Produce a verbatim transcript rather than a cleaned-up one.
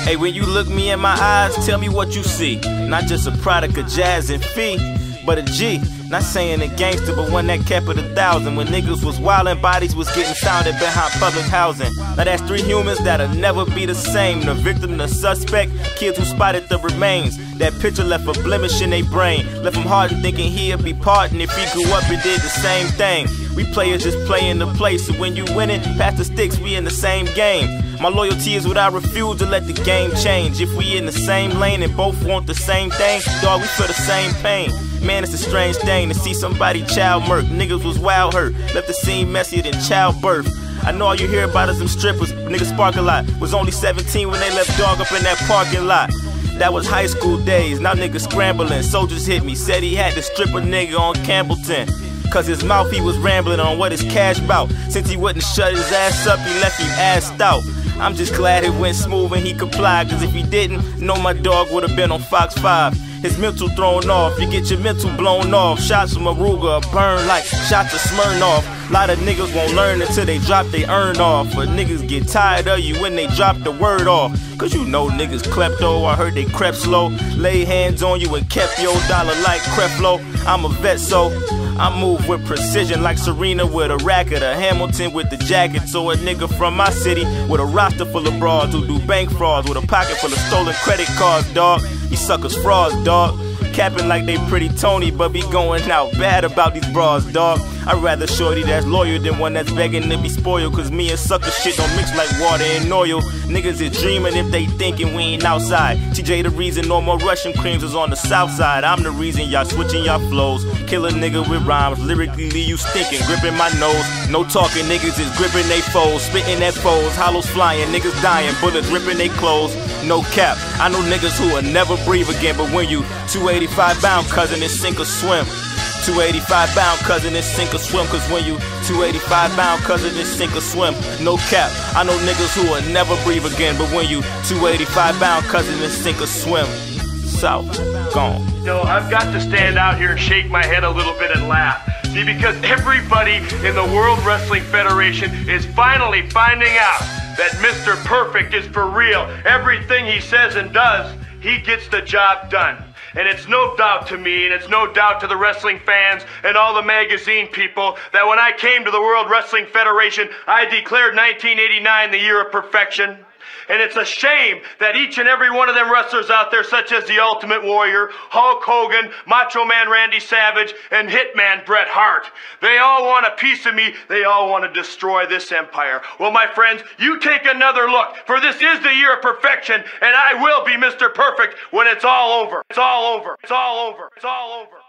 Hey, when you look me in my eyes, tell me what you see. Not just a product of jazz and fee, but a G. Not saying a gangster, but one that kept it a thousand. When niggas was wildin', bodies was getting sounded behind public housing. Now that's three humans that'll never be the same. The victim, the suspect, kids who spotted the remains. That picture left a blemish in their brain. Left them hardened thinking he'd be pardoned if he grew up and did the same thing. We players just playing the play, so when you winning, pass the sticks, we in the same game. My loyalty is what I refuse to let the game change. If we in the same lane and both want the same thing, dawg, we feel the same pain. Man, it's a strange thing to see somebody child murk. Niggas was wild hurt, left the scene messier than childbirth. I know all you hear about is them strippers, niggas spark a lot. Was only seventeen when they left dog up in that parking lot. That was high school days, now niggas scrambling. Soldiers hit me, said he had to strip a nigga on Campbellton. Cause his mouth he was rambling on what his cash bout. Since he wouldn't shut his ass up, he left him assed out. I'm just glad it went smooth and he complied, cause if he didn't, know my dog would've been on Fox five. His mental thrown off, you get your mental blown off. Shots from Aruga burn like shots of Smirnoff. Lot of niggas won't learn until they drop they earn off. But niggas get tired of you when they drop the word off. Cause you know niggas klepto, I heard they crept slow. Lay hands on you and kept your dollar like Creflo. I'm a vet, so I move with precision like Serena with a racket, or Hamilton with the jacket. So a nigga from my city with a roster full of broads who do bank frauds with a pocket full of stolen credit cards, dog. These suckers frauds, dog. Capping like they pretty Tony, but be going out bad about these bras, dog. I'd rather shorty that's loyal than one that's begging to be spoiled. Cause me and sucker shit don't mix like water and oil. Niggas is dreaming if they thinking we ain't outside. T J the reason no more Russian creams is on the south side. I'm the reason y'all switching y'all flows. Kill a nigga with rhymes, lyrically leave you stinking, gripping my nose. No talking, niggas is gripping they foes, spitting at foes, hollows flying, niggas dying, bullets ripping they clothes. No cap, I know niggas who will never breathe again. But when you two eighty-five pound cousin, it's sink or swim. two eighty-five pound cousin, it's sink or swim. Cause when you two eighty-five pound cousin, it's sink or swim. No cap, I know niggas who will never breathe again. But when you two eighty-five pound cousin, it's sink or swim. South, gone. No, I've got to stand out here and shake my head a little bit and laugh. See, because everybody in the World Wrestling Federation is finally finding out that Mister Perfect is for real. Everything he says and does, he gets the job done. And it's no doubt to me, and it's no doubt to the wrestling fans and all the magazine people, that when I came to the World Wrestling Federation, I declared nineteen eighty-nine the year of perfection. And it's a shame that each and every one of them wrestlers out there, such as the Ultimate Warrior, Hulk Hogan, Macho Man Randy Savage, and Hitman Bret Hart, they all want a piece of me. They all want to destroy this empire. Well, my friends, you take another look, for this is the year of perfection, and I will be Mister Perfect when it's all over. It's all over. It's all over. It's all over.